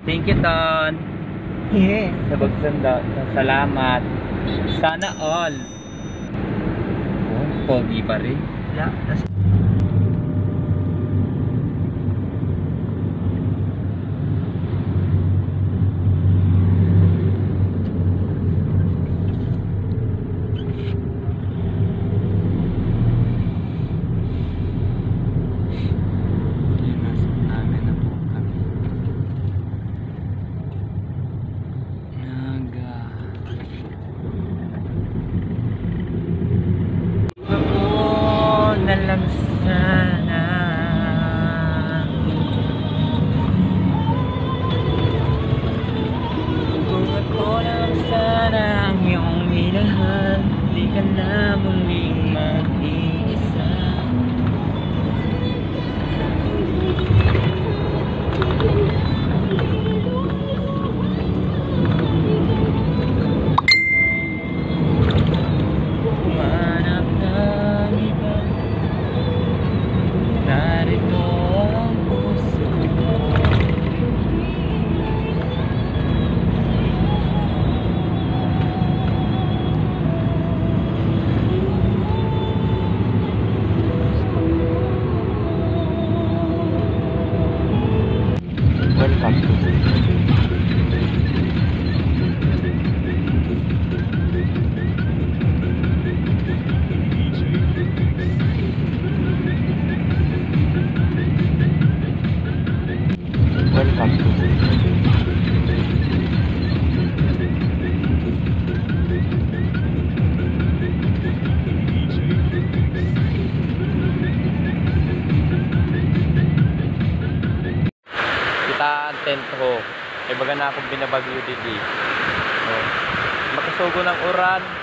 Thank you, Ton. Yes. Sa pagsanda. Salamat. Sana all. Oh, pogi pa rin. Yeah, that's lang sana kung ako lang sana ang iyong minahal, di ka na muling mag-iisa. Humanap ng iba, narito ang puso ko. Welcome to kita ang tent ho. Ay baga na akong binabagyo didi. So, makasugo ng uran.